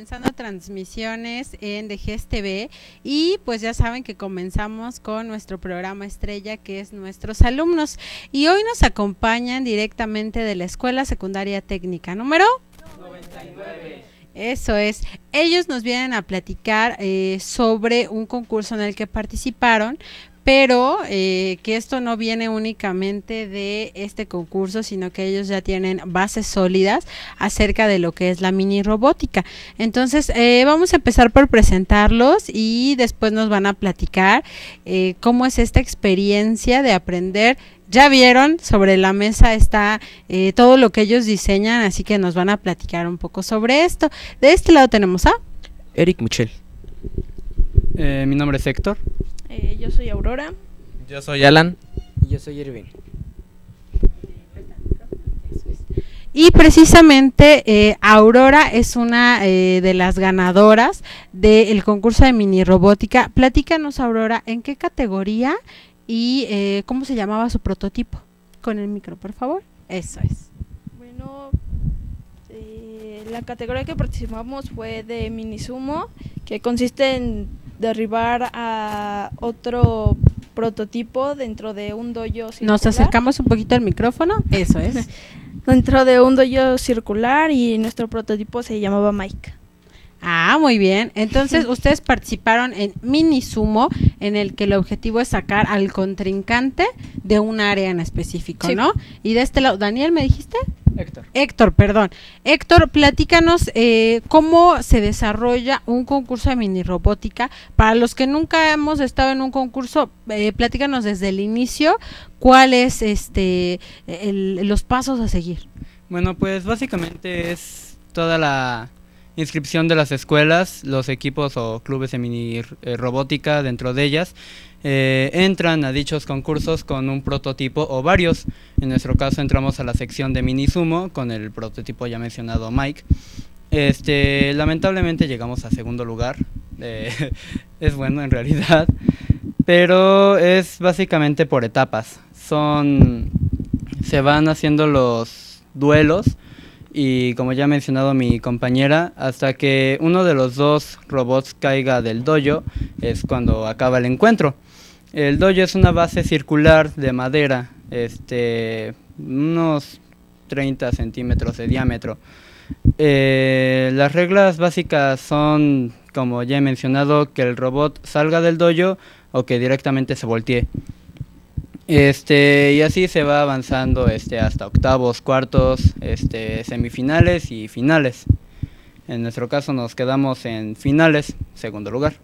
comenzando transmisiones en DGES TV y pues ya saben que comenzamos con nuestro programa estrella que es Nuestros Alumnos y hoy nos acompañan directamente de la Escuela Secundaria Técnica número 99. Eso es, ellos nos vienen a platicar sobre un concurso en el que participaron, pero que esto no viene únicamente de este concurso, sino que ellos ya tienen bases sólidas acerca de lo que es la mini robótica. Entonces vamos a empezar por presentarlos y después nos van a platicar cómo es esta experiencia de aprender. Ya vieron, sobre la mesa está todo lo que ellos diseñan, así que nos van a platicar un poco sobre esto. De este lado tenemos a Eric Michel. Mi nombre es Héctor. Yo soy Aurora. Yo soy Alan. Y yo soy Irving. Y precisamente Aurora es una de las ganadoras del concurso de mini robótica. Platícanos, Aurora, ¿en qué categoría y cómo se llamaba su prototipo? Con el micro, por favor. Eso es. Bueno, la categoría que participamos fue de mini sumo, que consiste en derribar a otro prototipo dentro de un dojo circular. Nos acercamos un poquito al micrófono, eso es. Dentro de un dojo circular y nuestro prototipo se llamaba Mike. Ah, muy bien. Entonces, ustedes participaron en mini sumo, en el que el objetivo es sacar al contrincante de un área en específico, sí, ¿no? Y de este lado, Daniel, ¿me dijiste? Héctor, perdón. Héctor, platícanos cómo se desarrolla un concurso de mini robótica. Para los que nunca hemos estado en un concurso, platícanos desde el inicio cuáles los pasos a seguir. Bueno, pues básicamente es toda la inscripción de las escuelas, los equipos o clubes de mini robótica dentro de ellas. Entran a dichos concursos con un prototipo o varios. En nuestro caso entramos a la sección de mini sumo con el prototipo ya mencionado Mike. Lamentablemente llegamos a segundo lugar. Es bueno en realidad, pero es básicamente por etapas. Se van haciendo los duelos y, como ya ha mencionado mi compañera, hasta que uno de los dos robots caiga del dojo es cuando acaba el encuentro. El dojo es una base circular de madera, unos 30 centímetros de diámetro. Las reglas básicas son, como ya he mencionado, que el robot salga del dojo o que directamente se voltee. Y así se va avanzando hasta octavos, cuartos, semifinales y finales. En nuestro caso nos quedamos en finales, segundo lugar.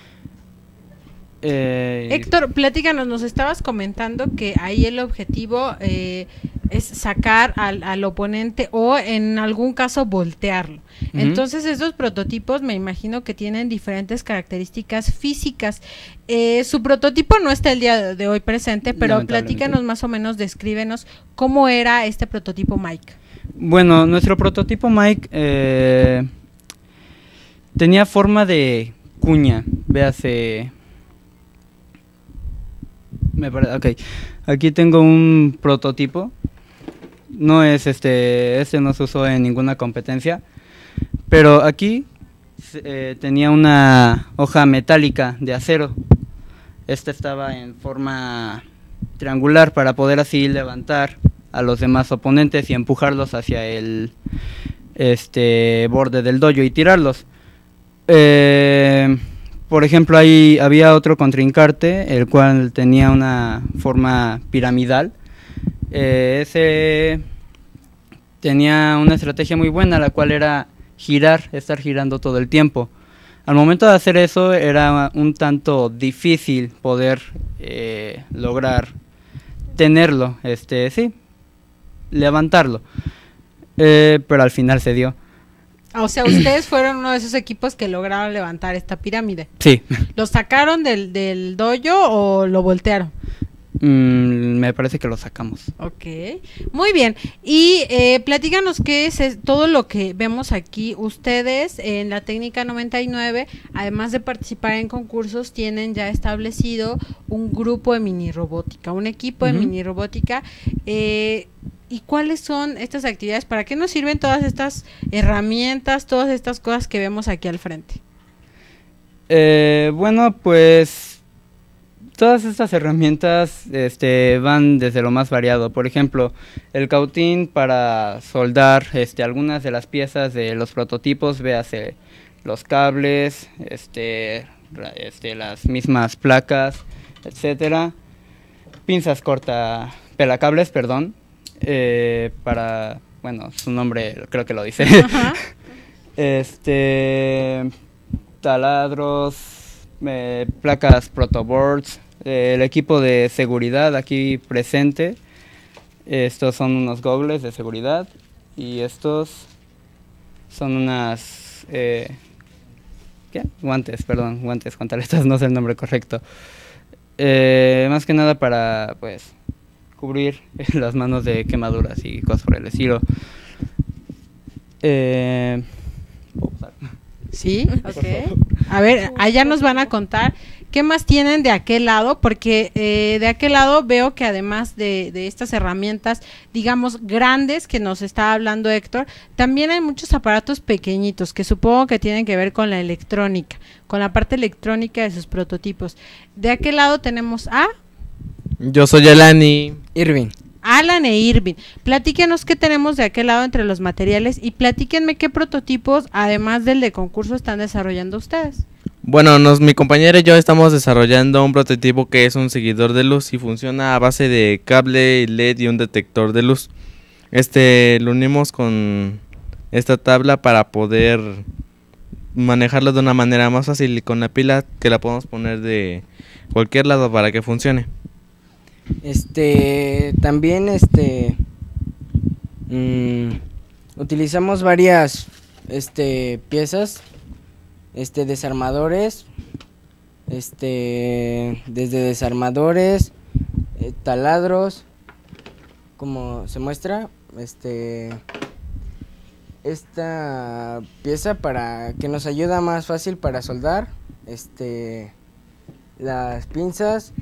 Héctor, platícanos, nos estabas comentando que ahí el objetivo es sacar al oponente o en algún caso voltearlo. Entonces esos prototipos me imagino que tienen diferentes características físicas. Su prototipo no está el día de hoy presente, pero platícanos más o menos, descríbenos cómo era este prototipo Mike. Bueno, nuestro prototipo Mike tenía forma de cuña, véase. Okay. Aquí tengo un prototipo. No es este no se usó en ninguna competencia, pero aquí tenía una hoja metálica de acero. Esta estaba en forma triangular para poder así levantar a los demás oponentes y empujarlos hacia el borde del dojo y tirarlos. Por ejemplo, ahí había otro contrincante, el cual tenía una forma piramidal. Ese tenía una estrategia muy buena, la cual era estar girando todo el tiempo. Al momento de hacer eso era un tanto difícil poder lograr tenerlo, levantarlo, pero al final se dio. O sea, ustedes fueron uno de esos equipos que lograron levantar esta pirámide. Sí. ¿Lo sacaron del dojo o lo voltearon? Me parece que lo sacamos. Ok, muy bien. Y platícanos qué es todo lo que vemos aquí. Ustedes en la técnica 99, además de participar en concursos, tienen ya establecido un grupo de mini robótica, un equipo de mini robótica. ¿Y cuáles son estas actividades? ¿Para qué nos sirven todas estas herramientas, todas estas cosas que vemos aquí al frente? Bueno, pues todas estas herramientas van desde lo más variado. Por ejemplo, el cautín para soldar algunas de las piezas de los prototipos, véase los cables, las mismas placas, etcétera. Pinzas pelacables, perdón, para, bueno, su nombre creo que lo dice. Ajá. Taladros, placas protoboards, el equipo de seguridad aquí presente. Estos son unos gogles de seguridad y estos son unas guantes con taletas, no sé el nombre correcto. Más que nada para pues cubrir las manos de quemaduras y cosas por el estilo. Sí, ok. A ver, allá nos van a contar qué más tienen de aquel lado, porque de aquel lado veo que además de estas herramientas, digamos, grandes que nos está hablando Héctor, también hay muchos aparatos pequeñitos que supongo que tienen que ver con la electrónica, con la parte electrónica de sus prototipos. De aquel lado tenemos a Yo soy Alan y Irving. Alan e Irving. Platíquenos qué tenemos de aquel lado entre los materiales y platíquenme qué prototipos, además del de concurso, están desarrollando ustedes. Bueno, mi compañero y yo estamos desarrollando un prototipo que es un seguidor de luz y funciona a base de cable LED y un detector de luz. Lo unimos con esta tabla para poder manejarlo de una manera más fácil y con la pila que la podemos poner de cualquier lado para que funcione. También utilizamos varias piezas, desarmadores, desde desarmadores, taladros, como se muestra, esta pieza para que nos ayuda más fácil para soldar, las pinzas,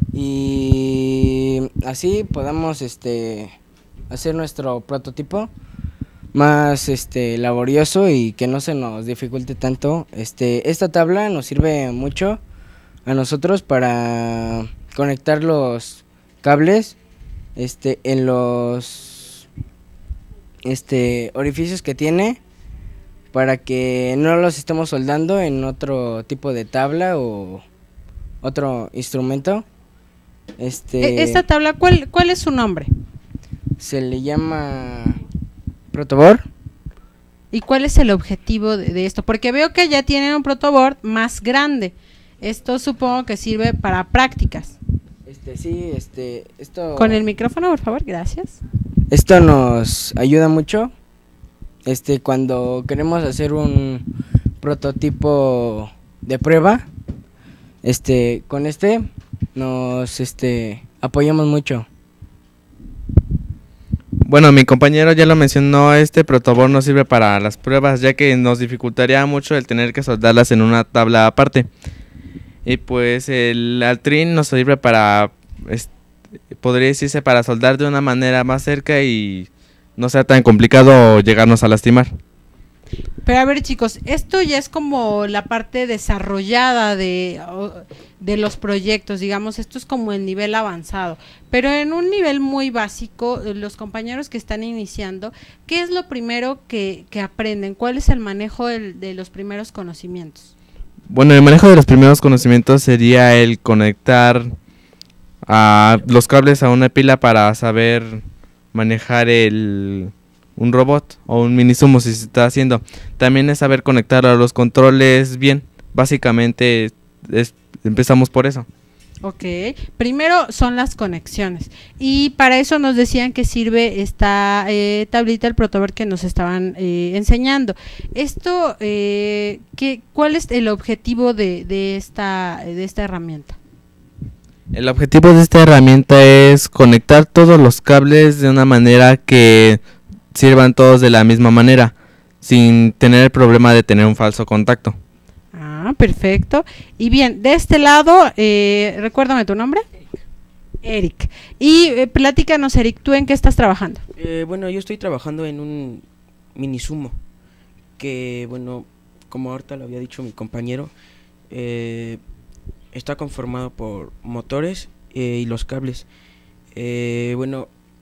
y así podamos hacer nuestro prototipo más laborioso y que no se nos dificulte tanto. Esta tabla nos sirve mucho a nosotros para conectar los cables en los orificios que tiene, para que no los estemos soldando en otro tipo de tabla o otro instrumento. Esta tabla, ¿cuál es su nombre? Se le llama protoboard. ¿Y cuál es el objetivo de esto? Porque veo que ya tienen un protoboard más grande. Esto supongo que sirve para prácticas. Sí, esto... Con el micrófono, por favor, gracias. Esto nos ayuda mucho. Cuando queremos hacer un prototipo de prueba, con nos apoyamos mucho. Bueno, mi compañero ya lo mencionó, este protoboard nos sirve para las pruebas, ya que nos dificultaría mucho el tener que soldarlas en una tabla aparte. Y pues el Altrin nos sirve para, podría decirse, para soldar de una manera más cerca y no sea tan complicado llegarnos a lastimar. Pero a ver, chicos, esto ya es como la parte desarrollada de los proyectos, digamos, esto es como el nivel avanzado, pero en un nivel muy básico, los compañeros que están iniciando, ¿qué es lo primero que aprenden? ¿Cuál es el manejo de los primeros conocimientos? Bueno, el manejo de los primeros conocimientos sería el conectar los cables a una pila para saber manejar un robot o un mini sumo si se está haciendo. También es saber conectar a los controles bien. Básicamente empezamos por eso. Ok, primero son las conexiones y para eso nos decían que sirve esta tablita, el protoboard que nos estaban enseñando. Esto, ¿cuál es el objetivo de esta herramienta? El objetivo de esta herramienta es conectar todos los cables de una manera que sirvan todos de la misma manera, sin tener el problema de tener un falso contacto. Ah, perfecto. Y bien, de este lado, recuérdame tu nombre. Eric. Y platícanos, Eric, ¿tú en qué estás trabajando? Bueno, yo estoy trabajando en un mini sumo, que bueno, como ahorita lo había dicho mi compañero, está conformado por motores y los cables. Bueno,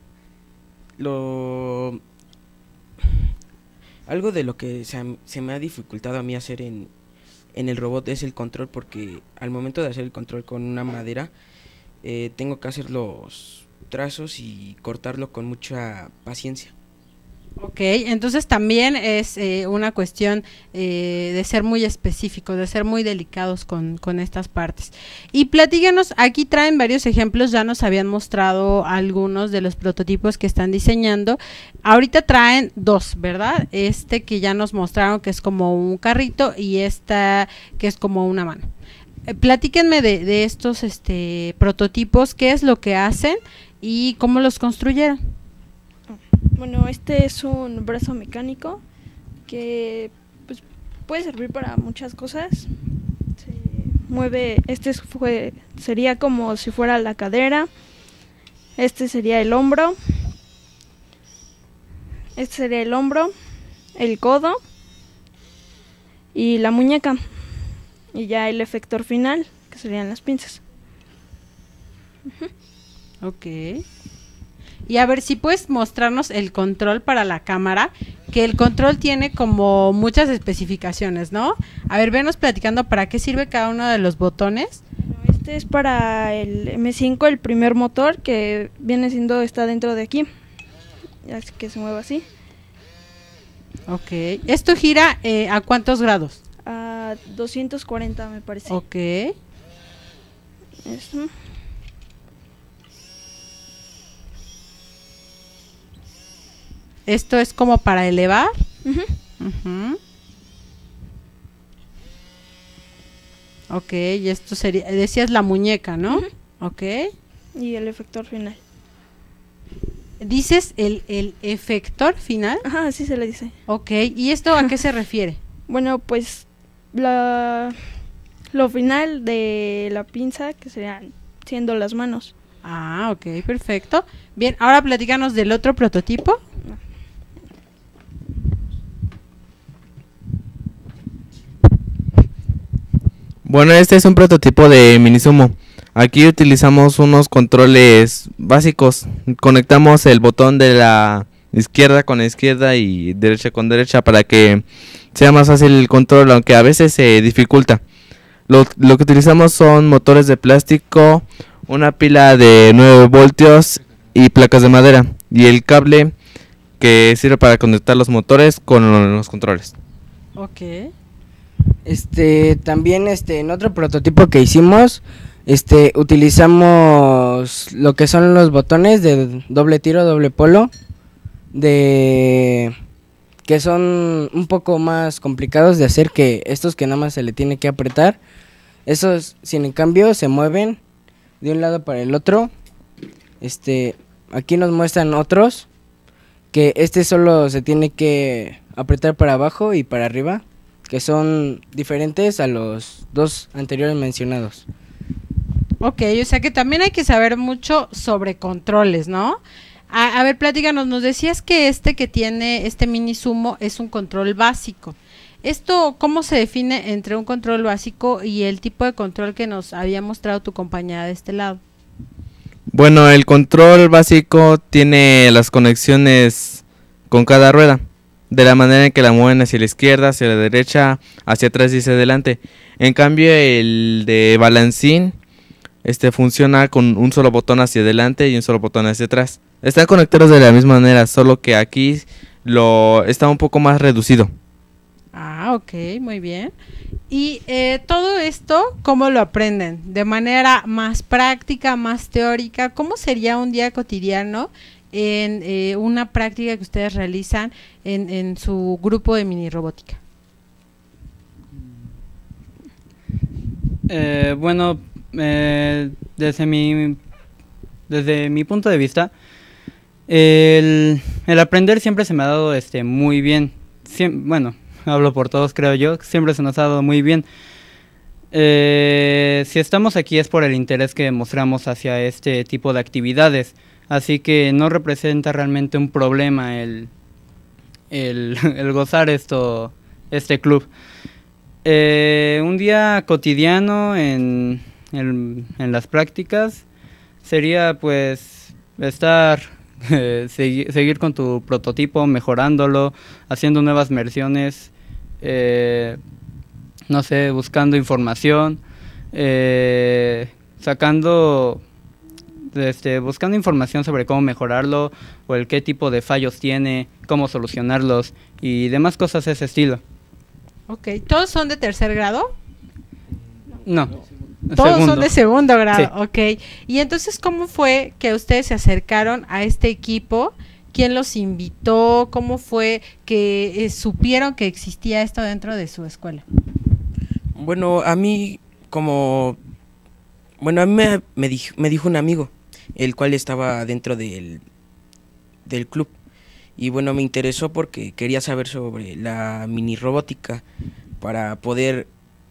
algo de lo que se me ha dificultado a mí hacer en el robot es el control, porque al momento de hacer el control con una madera, tengo que hacer los trazos y cortarlo con mucha paciencia. Ok, entonces también es una cuestión de ser muy específicos, de ser muy delicados con estas partes. Y platíganos, aquí traen varios ejemplos, ya nos habían mostrado algunos de los prototipos que están diseñando. Ahorita traen dos, ¿verdad? Este que ya nos mostraron que es como un carrito y esta que es como una mano. Platíquenme de estos prototipos, qué es lo que hacen y cómo los construyeron. Bueno, este es un brazo mecánico que pues, puede servir para muchas cosas. Se mueve, sería como si fuera la cadera, este sería el hombro, este sería el hombro, el codo y la muñeca. Y ya el efector final, que serían las pinzas. Ok. Y a ver si puedes mostrarnos el control para la cámara, que el control tiene como muchas especificaciones, ¿no? A ver, venos platicando para qué sirve cada uno de los botones. Bueno, este es para el M5, el primer motor, que viene siendo, está dentro de aquí. Así que se mueve así. Ok. ¿Esto gira a cuántos grados? A 240 me parece. Ok. Eso. Esto es como para elevar. Uh-huh. Ok, y esto sería, decías la muñeca, ¿no? Uh-huh. Ok. Y el efector final. ¿Dices el efector final? Ajá, así se le dice. Ok, ¿y esto a qué se refiere? Bueno, pues lo final de la pinza, que serían siendo las manos. Ah, ok, perfecto. Bien, ahora platícanos del otro prototipo. Bueno, este es un prototipo de mini sumo. Aquí utilizamos unos controles básicos. Conectamos el botón de la izquierda con la izquierda y derecha con derecha para que sea más fácil el control, aunque a veces se dificulta. Lo que utilizamos son motores de plástico, una pila de 9 voltios y placas de madera. Y el cable que sirve para conectar los motores con los controles. Ok. También en otro prototipo que hicimos, utilizamos lo que son los botones de doble tiro, doble polo, que son un poco más complicados de hacer que estos que nada más se le tiene que apretar. Esos, sin en cambio, se mueven de un lado para el otro. Aquí nos muestran otros que solo se tiene que apretar para abajo y para arriba, que son diferentes a los dos anteriores mencionados. Ok, o sea que también hay que saber mucho sobre controles, ¿no? A ver, platícanos, nos decías que que tiene este mini sumo es un control básico. ¿Esto cómo se define entre un control básico y el tipo de control que nos había mostrado tu compañera de este lado? Bueno, el control básico tiene las conexiones con cada rueda, de la manera en que la mueven hacia la izquierda, hacia la derecha, hacia atrás y hacia adelante. En cambio, el de balancín funciona con un solo botón hacia adelante y un solo botón hacia atrás. Están conectados de la misma manera, solo que aquí está un poco más reducido. Ah, ok, muy bien. Y todo esto, ¿cómo lo aprenden? ¿De manera más práctica, más teórica? ¿Cómo sería un día cotidiano en una práctica que ustedes realizan en su grupo de mini robótica? Bueno, desde mi punto de vista, el aprender siempre se me ha dado muy bien. Bueno, hablo por todos, creo yo, siempre se nos ha dado muy bien. Si estamos aquí es por el interés que mostramos hacia este tipo de actividades, así que no representa realmente un problema el gozar este club. Un día cotidiano en las prácticas sería pues seguir con tu prototipo, mejorándolo, haciendo nuevas versiones, no sé, buscando información, buscando información sobre cómo mejorarlo o el qué tipo de fallos tiene, cómo solucionarlos y demás cosas de ese estilo. Ok, ¿todos son de tercer grado? No. Todos son de segundo grado, Sí. Ok. Y entonces, ¿cómo fue que ustedes se acercaron a este equipo? ¿Quién los invitó? ¿Cómo fue que supieron que existía esto dentro de su escuela? Bueno, a mí me dijo un amigo, el cual estaba dentro del club. Y bueno, me interesó porque quería saber sobre la mini robótica para poder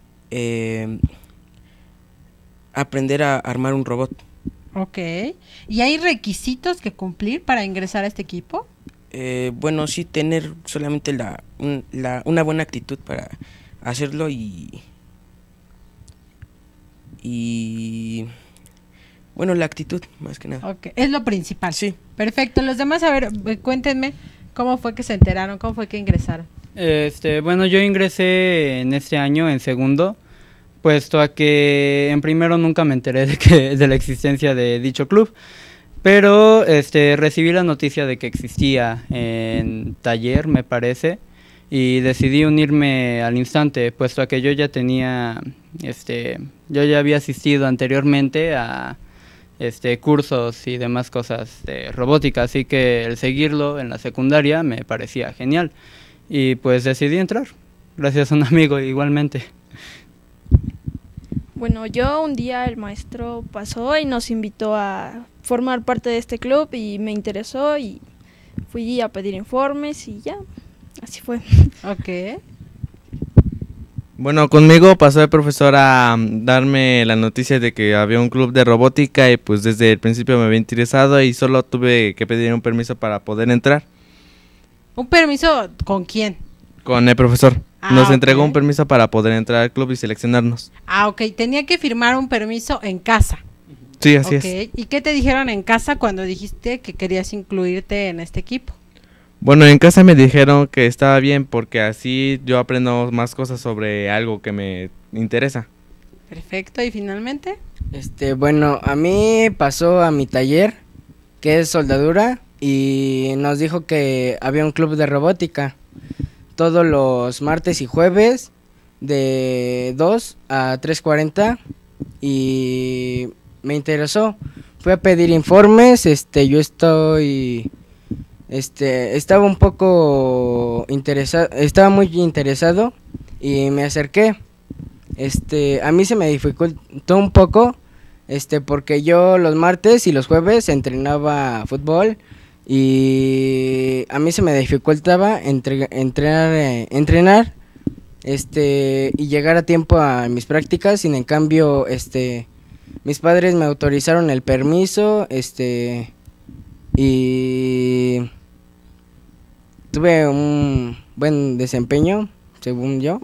aprender a armar un robot. Ok. ¿Y hay requisitos que cumplir para ingresar a este equipo? Bueno, sí, tener solamente una buena actitud para hacerlo y bueno, la actitud, más que nada. Ok, es lo principal. Sí. Perfecto. Los demás, a ver, cuéntenme cómo fue que se enteraron, cómo fue que ingresaron. Bueno, yo ingresé en este año en segundo, puesto a que en primero nunca me enteré de la existencia de dicho club, pero recibí la noticia de que existía en taller, me parece, y decidí unirme al instante, puesto a que yo ya tenía, yo ya había asistido anteriormente a cursos y demás cosas de robótica, así que el seguirlo en la secundaria me parecía genial y pues decidí entrar, gracias a un amigo igualmente. Bueno, un día el maestro pasó y nos invitó a formar parte de este club y me interesó y fui a pedir informes y ya, así fue. Ok. Bueno, conmigo pasó el profesor a darme la noticia de que había un club de robótica y pues desde el principio me había interesado y solo tuve que pedir un permiso para poder entrar. ¿Un permiso con quién? Con el profesor. Nos entregó ok. un permiso para poder entrar al club y seleccionarnos. Ok, tenía que firmar un permiso en casa. Sí, así Ok, es. ¿y qué te dijeron en casa cuando dijiste que querías incluirte en este equipo? Bueno, en casa me dijeron que estaba bien porque así yo aprendo más cosas sobre algo que me interesa. Perfecto, ¿y finalmente? Bueno, a mí pasó a mi taller, que es soldadura, y nos dijo que había un club de robótica todos los martes y jueves de 2 a 3:40 y me interesó. Fui a pedir informes, yo estaba un poco interesado, estaba muy interesado y me acerqué. A mí se me dificultó un poco, porque yo los martes y los jueves entrenaba fútbol y a mí se me dificultaba entrenar y llegar a tiempo a mis prácticas. Sin en cambio, mis padres me autorizaron el permiso, y tuve un buen desempeño, según yo,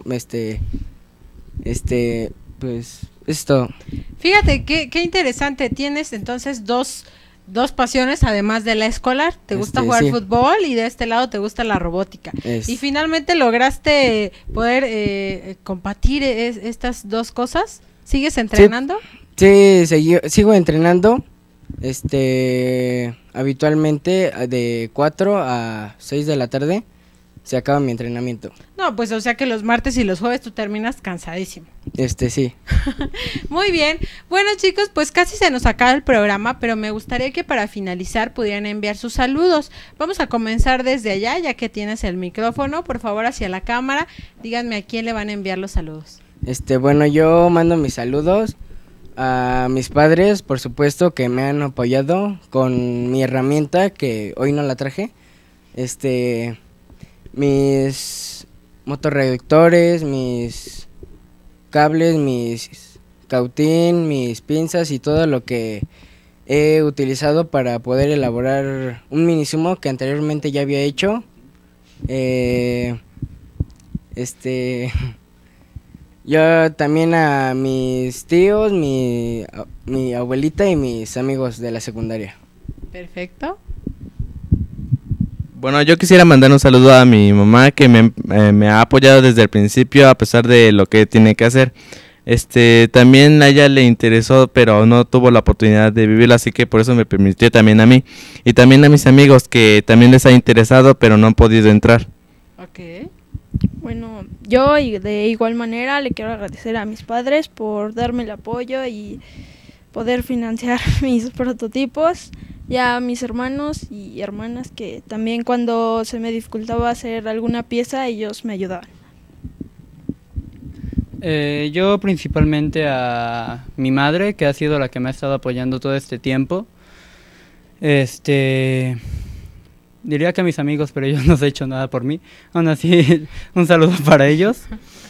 pues es todo. Fíjate, qué interesante, tienes entonces dos pasiones además de la escolar, te gusta jugar sí. fútbol y de este lado te gusta la robótica. Y finalmente lograste poder compartir estas dos cosas. ¿Sigues entrenando? Sí, sigo entrenando, habitualmente de 4 a 6 de la tarde se acaba mi entrenamiento. No, pues o sea que los martes y los jueves tú terminas cansadísimo. Sí. Muy bien. Bueno, chicos, pues casi se nos acaba el programa, pero me gustaría que para finalizar pudieran enviar sus saludos. Vamos a comenzar desde allá, ya que tienes el micrófono, por favor, hacia la cámara. Díganme a quién le van a enviar los saludos. Bueno, yo mando mis saludos A mis padres, por supuesto, que me han apoyado con mi herramienta, que hoy no la traje. Mis motorreductores, mis cables, mis cautín, mis pinzas y todo lo que he utilizado para poder elaborar un minisumo que anteriormente ya había hecho. Yo también a mis tíos, mi abuelita y mis amigos de la secundaria. Perfecto. Bueno, yo quisiera mandar un saludo a mi mamá que me ha apoyado desde el principio a pesar de lo que tiene que hacer. También a ella le interesó, pero no tuvo la oportunidad de vivirlo, así que por eso me permitió también a mí. Y también a mis amigos que también les ha interesado, pero no han podido entrar. Ok. Bueno, yo de igual manera le quiero agradecer a mis padres por darme el apoyo y poder financiar mis prototipos, y a mis hermanos y hermanas que también cuando se me dificultaba hacer alguna pieza ellos me ayudaban. Yo principalmente a mi madre, que ha sido la que me ha estado apoyando todo este tiempo. Diría que a mis amigos, pero ellos no han hecho nada por mí. Aún así, un saludo para ellos.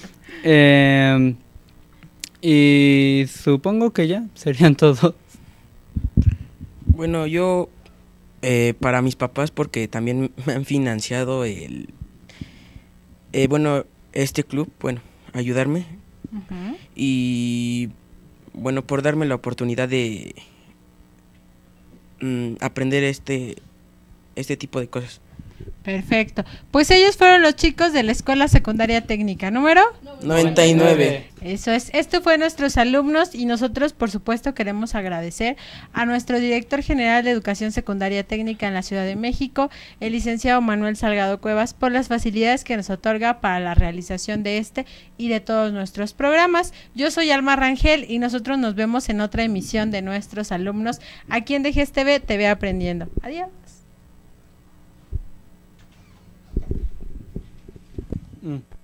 Y supongo que ya serían todos. Bueno, yo para mis papás, porque también me han financiado este club, ayudarme. Ujú. Y bueno, por darme la oportunidad de aprender este tipo de cosas. Perfecto. Pues ellos fueron los chicos de la Escuela Secundaria Técnica. ¿Número? 99. Eso es. Esto fue nuestros alumnos y nosotros, por supuesto, queremos agradecer a nuestro director general de Educación Secundaria Técnica en la Ciudad de México, el licenciado Manuel Salgado Cuevas, por las facilidades que nos otorga para la realización de este y de todos nuestros programas. Yo soy Alma Rangel y nosotros nos vemos en otra emisión de nuestros alumnos aquí en DGS TV, TV Aprendiendo. Adiós. Mm.